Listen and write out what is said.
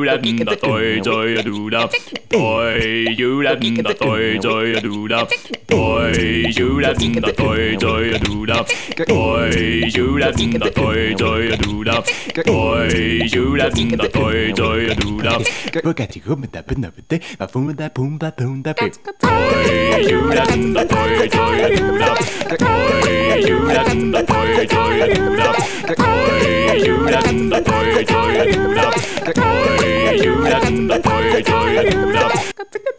la da toy toy do da. Toy you la da toy toy do da. Toy you la da toy toy do da. Toy you la da toy toy do da. Toy you la da toy toy do da. Bugatti gum da punda bide, ma funda pumba punda pe. Toy you la da toy toy do da. Toy you la da toy toy do da. Toy you la da toy toy do da. Toy you la da toy toy do da.